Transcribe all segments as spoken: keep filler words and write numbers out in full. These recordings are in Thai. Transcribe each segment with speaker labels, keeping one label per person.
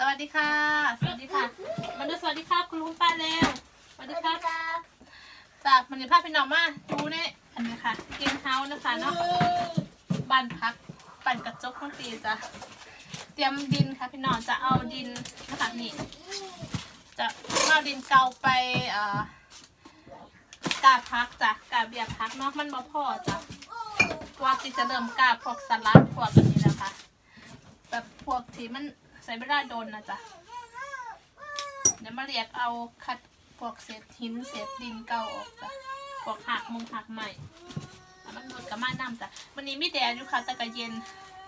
Speaker 1: วัสดีค่ะสวัสดีค่ะมาดูสวัสดีครับคุณลุงป้าเร็วสวัสดีครับจากมันจะพาพี่น้องมาดูเนี่ยอันนี้ค่ะกินเฮาส์นะคะเนาะบ้านพักปั่นกระจกทั้งปีจ้ะเตรียมดินค่ะพี่น้องจะเอาดินนะคะนี่จะเอาดินเกาไปเอ่อกาพักจ้ะกาเบียพักเนาะมันบ่พอจ้ะว่าที่จะเริ่มกาพวกสลัดพวกแบบนี้นะคะแบบพวกที่มันใส่ไม่ได้โดนนะจ๊ะเดี๋ยวมาเรียกเอาคัดพวกเศษหินเศษดินเก่าออกจ้ะพวกหักมุงหักใหม่มันหมดกับมาน้ำจ้ะวันนี้มีแดดอยู่ค่ะแต่ก็เย็น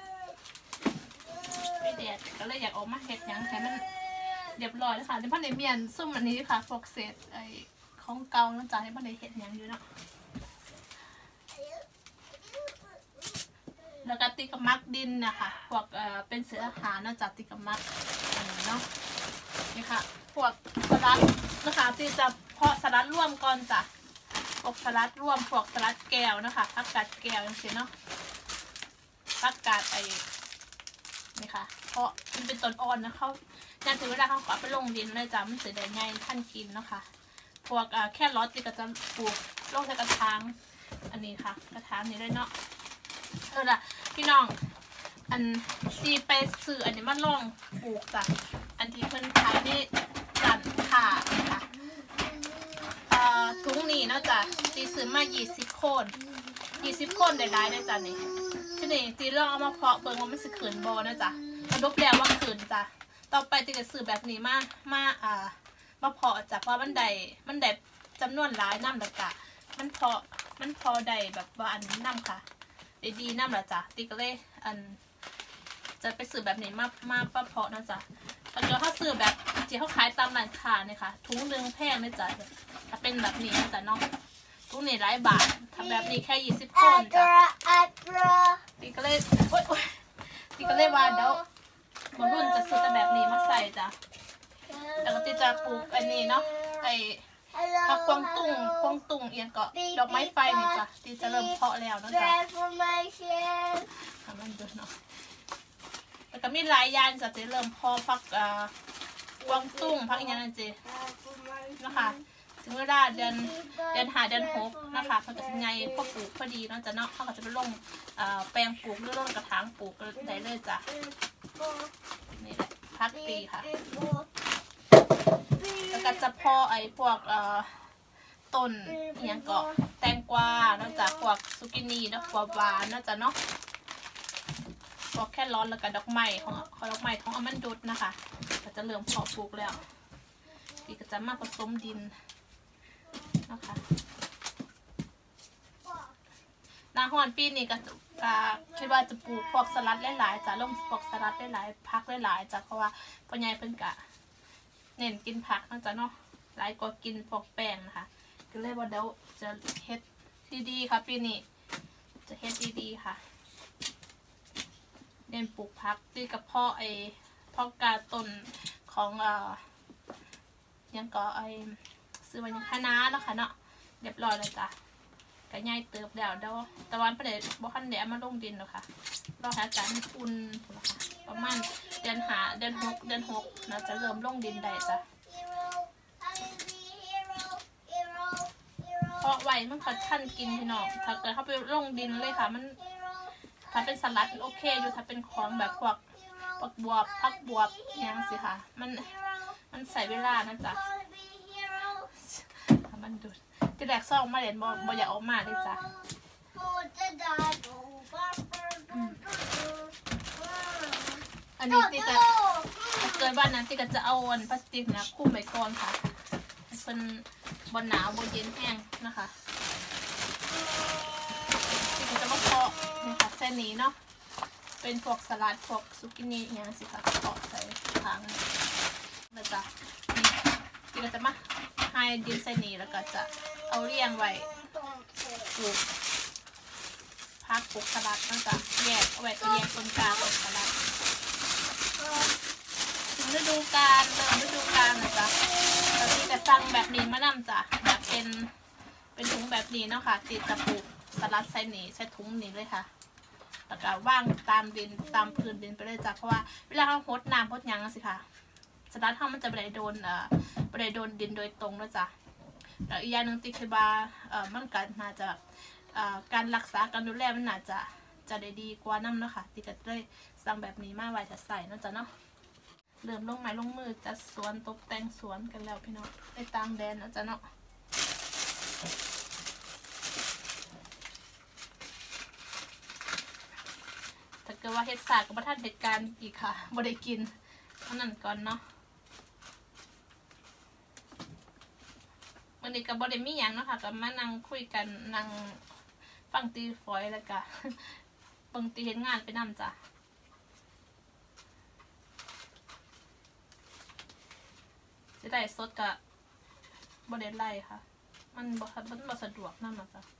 Speaker 1: มีแดดก็เลยอยากออกมาเห็ดยังให้มันเรียบร้อยแล้วค่ะในพ่อในเมียนซุ่มอันนี้ค่ะพวกเศษไอ้ของเก่านะจ๊ะให้พ่อในเห็ดยังอยู่เนาะแล้วก็ติกมักดินนะคะพวกเอ่อเป็นเสืออาหารนะจ๊ะติกมักอันนี้เนาะนี่ค่ะพวกสลัดนะคะที่จะเพาะสลัดร่วมก่อนจ้ะพวกสลัดร่วมพวกสลัดแก้วนะคะผักกาดแก้วอย่างเช่นเนาะผักกาดไอ้นี่ค่ะเพราะมันเป็นต้นอ่อนนะเขาอย่างถึงเวลาเขาขอไปลงดินเลยจ้ะมันจะได้ง่ายท่านกินเนาะค่ะพวกเอ่อแค่รอสที่ก็จะปลูกลงในกระถางอันนี้ค่ะกระถางนี้เลยเนาะเออล่ะพี่น้องอันที่ไปซื้ออันนี้มาลองปลูกจ้ะอันที่เพิ่นขายนี่จันขานะคะเอ่อถุงนี้เนาะจ้ะตีซื้อมายี่สิบโคนยี่สิบโคนได้หลายได้จ้ะนี่ที่นี่ตีลองเอามาเพาะเบิ่งว่ามันสิขืนบ่นะจ้ะสรุปแล้วว่าขืนจ้ะต่อไปตีจะซื้อแบบนี้มามาอ่ามาเพาะจ้ะเพราะมันได้มันได้จำนวนหลายน้ำละกะมันเพาะมันพอได้แบบว่าอันน้ำค่ะดีๆน้ำละจ้ะตีก็เลยอันจะไปซื้อแบบนี้มามาปะเพาะนะจ๊ะแล้วก็ถ้าซื้อแบบที่เขาขายตามร้านค้าเนี่ยค่ะถุงหนึ่งแพงนะจ๊ะถ้าเป็นแบบนี้นะจ๊ะน้องถุงนี้หลายบาททำแบบนี้แค่ยี่สิบคนจ้ะตีก็เลยโอ๊ยตีก็เลยว่าเดี๋ยวหมอรุ่นจะซื้อแต่แบบนี้มาใส่จ้ะแล้วก็ตีจะปลูกอันนี้เนาะไอผักกวางตุ้งกวางตุ้งเอียงเกาะดอกไม้ไฟนี่จ้ะตีจะเริ่มเพาะแล้วนะจ๊ะทำมันดูเนาะแล้วก็มีหลายอย่างจะจะเริ่มเพาะผักกวางตุ้งผักอย่างนั้นจีนะคะถึงเวลาเดือนเดือนหาเดือนหกนะคะเขาจะไงพอปลูกพอดีเนาะจะเนาะเขาก็จะไปลงแปลงปลูกหรือลงกระถางปลูกได้เลยจ้ะนี่แหละพักปีค่ะแล้วก็จะพอไอ้พวกต้นอย่างเกาะแตงกวานอกจากพวกซุกินีดอกบัวบานนอกจากเนาะพวกแค่ร้อนแล้วก็ดอกไม้ของของดอกไม้ของอมันดุดนะคะก็จะเริ่มเพาะปลูกแล้วที่ก็จะมาผสมดินนะคะนาฮอนปีนี้ก็คิดว่าจะปลูกพวกสลัดหลายๆจะลงพวกสลัดหลายๆพักหลายๆจ้ะเพราะว่าพ่อใหญ่เพิ่นกะเน้นกินผักนะจ๊ะเนาะหลายกว่ากินพวกแป้งนะคะก็เลยว่าเดี๋ยวจะเฮ็ดดีๆค่ะปีนี้จะเฮ็ดดีๆค่ะเน้นปลูกผักตีกับพ่อไอ้พ่อกาต้นของเอ่อยังก็ไอ้ซื้อมาอย่างคณะแล้วค่ะเนาะเรียบร้อยเลยจ้ะก็ง่ายเติบแล้วเดี๋ยวตะวันประเดี๋ยวบ่คันเดี๋ยวมาลงดินหรอกค่ะรอหาการอุ่นนะคะประมาณเดือนหาเดือนหกเดือนหกเราจะเริ่มลงดินได้จ้ะเพราะไว้มันเขาท่านกินพี่น้องถ้าเกิดเขาไปลงดินเลยค่ะมันถ้าเป็นสลัดโอเคอยู่ถ้าเป็นของแบบพวกผักบวบผักบวบยังสิค่ะมันมันใส่เวลานะจ๊ะถ้ามันดูที่แรกซ่องมาเด่นบอบอยากออกมาเลยจ้ะอันนี้ที่จะเกิดบ้านนั้นที่ก็จะเอาวันพลาสติกนะคุ้มไว้ก่อนค่ะเป็นบนหนาวบนเย็นแห้งนะคะที่ก็จะมาเพาะนี่ค่ะเส้นนี้เนาะเป็นพวกสลัดพวกซุกินี่อย่างสิค่ะเพาะใส่ทางนะจ๊ะนี่ที่ก็จะมาให้ดินเส้นนี้แล้วก็จะเอาเรียงไว้ปลูกพักปลูกสลัดนะจ๊ะแยกเอาไว้ตัวแยกต้นกลางของสลัดถึงฤดูกาลเริ่มฤดูกาลนะจ๊ะตอนนี้จะสั่งแบบนี้มานำจ้ะแบบเป็นเป็นถุงแบบนี้เนาะค่ะติดจะปลูกสลัดใส่หนีใส่ถุงนี้เลยค่ะแล้วก็ว่างตามดินตามพื้นดินไปเลยจ้ะเพราะว่าเวลาเขาหดน้ำหดยังสิค่ะสลัดห้ามันจะไม่ได้โดนอ่าไม่ได้โดนดินโดยตรงนะจ๊ะแล้วอีกอย่างหนึ่งตีคือบาเอ่อมันก็น่าจะอ่าการรักษาการดูแลมันน่าจะจะได้ดีกว่าน้ำนะคะตีก็ได้สั่งแบบนี้มาไว้จะใส่นะจ๊ะเนาะเริ่มลงไม้ลงมือจัดสวนตกแต่งสวนกันแล้วพี่น้องในต่างแดนนะจ๊ะเนาะถ้าเกิดว่าเฮ็ดสากับประทานเหตุการณ์อีกค่ะบ่ได้กินเท่านั้นก่อนเนาะวันนี้กับบริมีอย่างเนาะค่ะกับมานั่งคุยกันนั่งฟังตีฝอยแล้วก็เบิ่งตีเห็นงานไปนำจ้ะจะได้สดกับบริไล่ค่ะมันบ่มันบ่สะดวกนั่นนะจ้ะ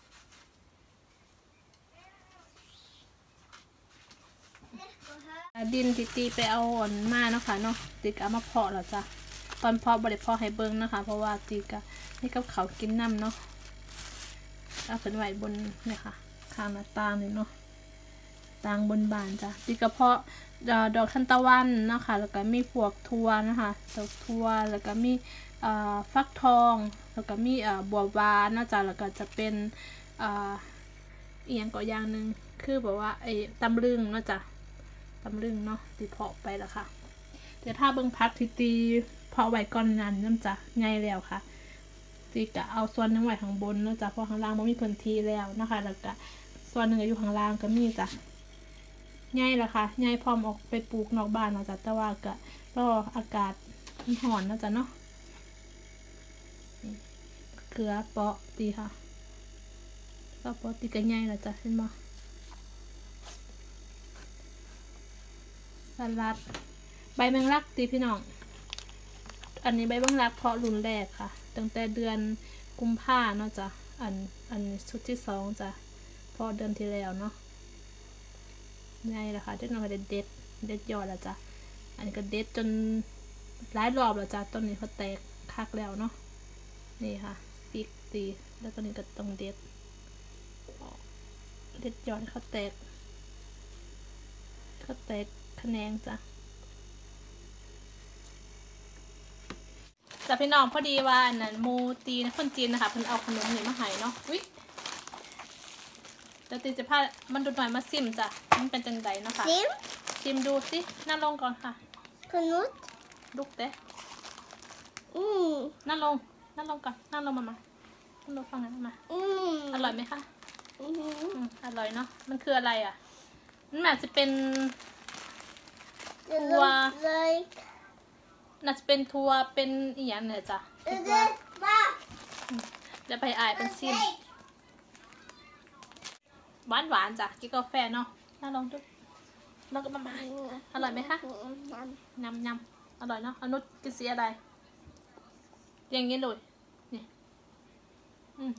Speaker 1: ดินที่ตีไปเอาอ่อนมาเนาะค่ะเนาะตีก็เอามาเพาะแล้วจ้ะตอนเพาะบริเพาะให้เบิ้งนะคะเพราะว่าตีก็นี่กับเขากินน้ำเนาะเอาขึ้นไว้บนเนี่ยค่ะข้างหน้าต่างนี่เนาะต่างบนบานจ้ะตีก็เพาะดอกทานตะวันนะคะแล้วก็มีพวกทั่วนะคะดอกทั่วแล้วก็มีฟักทองแล้วก็มีบัวบานนะจ๊ะแล้วก็จะเป็นอีกอย่างก็อย่างหนึ่งคือแบบว่าไอ้ตำลึงนะจ๊ะตำลึงเนาะตีเพาะไปแล้วค่ะเดี๋ยวถ้าเบิ้งพักทีตีเพาะไว้ก่อนนั้นน้ำจ้ะง่ายแล้วค่ะตีกะเอาส่วนหนึ่งไว้ข้างบนนะจ๊ะเพราะข้างล่างมันมีพื้นที่แล้วนะคะแล้วก็ส่วนหนึ่งอยู่ข้างล่างก็มีจ้ะง่ายแล้วค่ะง่ายพร้อมออกไปปลูกนอกบ้านนะจ๊ะแต่ว่าก็รออากาศมันร้อนนะจ๊ะเนาะเกลือเปาะตีค่ะก็เปาะตีก็ง่ายแล้วจ้ะเห็นไหมสลัดใบแมงลักตีพี่น้องอันนี้ใบแมงลักเพาะรุ่นแรกค่ะตั้งแต่เดือนกุมภาเนาะจ้ะอันอันชุดที่สองจ้ะเพาะเดือนที่แล้วเนาะง่ายแล้วค่ะเด็ดน้อยเด็ดเด็ดเด็ดยอดแล้วจ้ะอันนี้ก็เด็ดจนหลายรอบแล้วจ้ะต้นนี้เขาแตกคักแล้วเนาะนี่ค่ะปีกตีแล้วต้นนี้ก็ต้องเด็ดเด็ดยอดเขาแตกเขาแตกแขนงจ้ะแต่พี่น้องพอดีว่าอันนั้นมูตีนะคนจีนนะคะเพิ่นเอาขนมนี่มาให้เนาะวิเดี๋ยวตีจะพามันดูหน่อยมาซิมจ้ะมันเป็นจังไดเนาะค่ะซิมซิมดูสินั่งลงก่อนค่ะขนุนลุกเด้อืมนั่งลงนั่งลงก่อนนั่งลงมามานั่งลงฟังนะมาอืมอร่อยไหมคะอืมอร่อยเนาะมันคืออะไรอ่ะมันอาจจะเป็นทัวน่าจะเป็นทัวเป็นอีหยังเนี่ยจ้ะจะไปอายเป็นซิมหวานหวานจ้ะกินกาแฟเนาะน่าลองดูลองกันมาอร่อยไหมคะยำยำอร่อยเนาะอนุชกินสีอะไรอย่างงี้เลยนี่อืม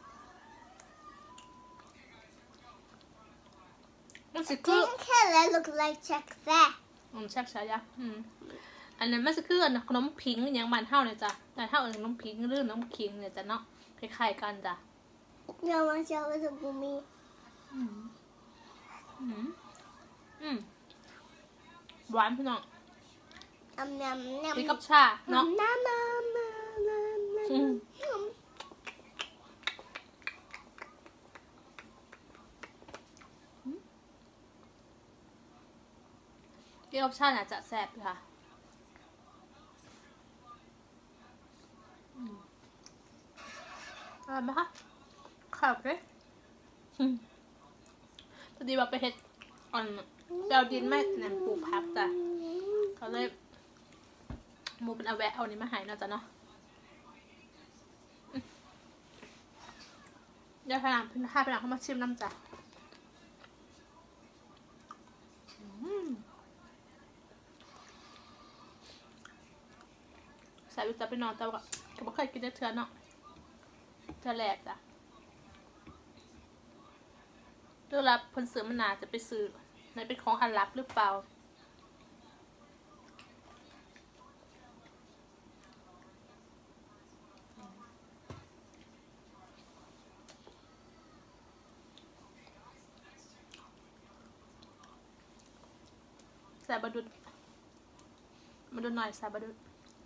Speaker 1: มันสิคือ
Speaker 2: look like check that
Speaker 1: อืมชักชายะอืมอันนั้นมันคือขนมผิงอย่างบ้านเฮาเนี่ยจ้ะแต่เฮาขนมผิงหรือขนมขิงเนี่ยจ้ะเนาะคล้ายๆกันจ้ะ
Speaker 2: เรามาเจอกับกูมี
Speaker 1: อืมอืมอืมหวานพี่น้อง
Speaker 2: น้ำน้ำน้ำ
Speaker 1: กินกับชาเนาะ
Speaker 2: น้ำน้ำน้ำน้ำน้ำ
Speaker 1: กินกับชาเนี่ยจะแซ่บค่ะอร่อยไหมคะขับเลยพอดีว่าไปเห็ดอ่อนเดาดินแม่เนี่ยปลูกพักจ้ะเขาเลยมูเป็นเอาแวะเอานี้มาให้เนาะจ้ะเนาะเดี๋ยวพนักพาพนักเข้ามาชิมน้ำจ้ะใส่วิจับไปนอนแต่ว่าก็ไม่เคยกินได้เทือนเนาะเทือแรกจ้ะเรื่องรับผลซื้อมันนาจะไปซื้อในเป็นของอันลับหรือเปล่าใส่บดุดมาดูหน่อยซาบะดู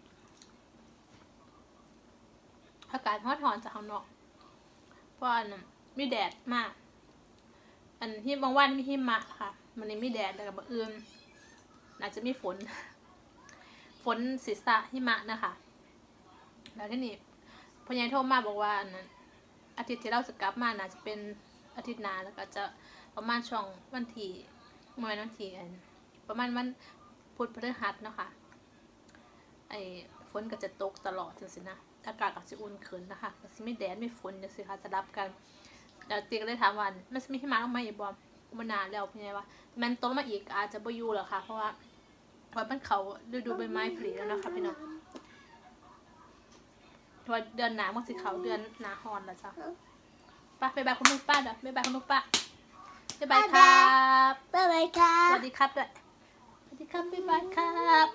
Speaker 1: อากาศร้อนหอนจากข้างนอกเพราะอันมีแดดมากอันที่บางวันมีหิมะค่ะมันนี้มีแดดแต่กับอื่นอาจจะมีฝนฝนศีรษะหิมะนะคะแล้วที่นี่พยายโทรมาบอกว่านั้นอาทิตย์ที่เราจะกลับมาน่าจะเป็นอาทิตย์หน้าแล้วก็จะประมาณช่วงวันที่เมื่อวันที่ประมาณวันพุธพฤหัสนะคะไอ้ฝนก็จะตกตลอดจังสินะอากาศก็จะอุ่นขึ้นนะคะก็จะไม่แดดไม่ฝนจังสิค่ะจะรับกันแล้วตีก็เลยถามว่ามันจะมีหิมะออกมาอีกบ่มานานแล้วพี่ไงว่ามันตกมาอีกอาจจะบ่อยู่หรอกค่ะเพราะว่าเพราะมันเขาฤดูใบไม้ผลิแล้วนะคะพี่น้องเพราะเดือนหนาวมันสิเขาเดือนหนาฮอนแล้วจ้ะป้าไปบายคุณลูกป้าเด้อไปบายคุณลูกป้าไปบายครับ
Speaker 2: บ๊ายบายค่ะ
Speaker 1: สวัสดีครับด้วยสวัสดีครับไปบายครับ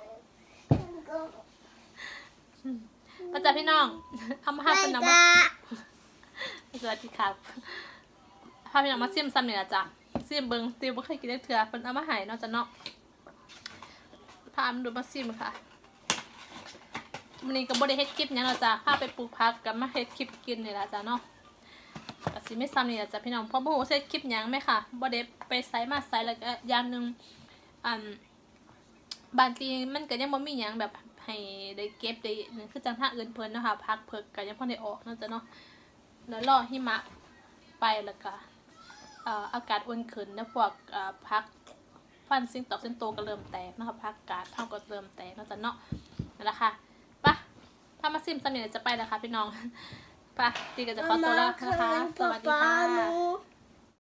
Speaker 1: ป้าจ๋าพี่น้องเอามาห้าคนน้องมาสวัสดีครับพาพี่น้องมาซิมซ้ำเนี่ยจ้ะซิมเบิ้งติวไม่เคยกินได้เถื่อเป็นเอามาหายนอกจากเนาะพามาดูมาซิมค่ะวันนี้ก็บ่ได้เฮ็ดคลิปยังเราจ้ะพาไปปลูกผักกับมาเฮ็ดคลิปกินนี่ละจ้ะเนาะก็สิไม่ซ้ำนี่ละจ้ะพี่น้องเพราะบ่ฮู้ว่าเฮ็ดคลิปยังไหมค่ะบ่ได้ไปไสมาไสแล้วก็อย่างนึงอันบางทีมันก็ยังบ่มีหยังแบบให้ได้เก็บได้นั่นคือจังท่าอื่นเพิ่นเนาะค่ะผักเพิกก็ยังพอได้ออกเนาะจ้ะเนาะแล้วรอหิมะไปแล้วก็เอ่ออากาศอุ่นขึ้นแล้วพวกเอ่อผักฟันซิงตอกเส้นโตก็เริ่มแตกนะคะผักกาดเฮาก็เริ่มแตกเนาะจ้ะเนาะนั่นแหละค่ะปะถ้ามาซิมสำเนียงจะไปแล้วค่ะพี่น้องปะตีก็จะขอตัวแล้วนะคะสวัสดีค่ะ